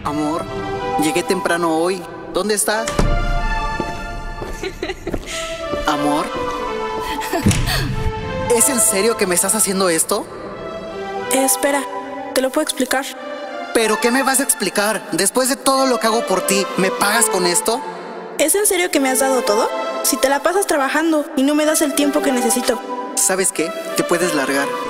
Amor, llegué temprano hoy. ¿Dónde estás? Amor, ¿es en serio que me estás haciendo esto? Espera, te lo puedo explicar. ¿Pero qué me vas a explicar? Después de todo lo que hago por ti, ¿me pagas con esto? ¿Es en serio que me has dado todo? Si te la pasas trabajando y no me das el tiempo que necesito. ¿Sabes qué? Te puedes largar.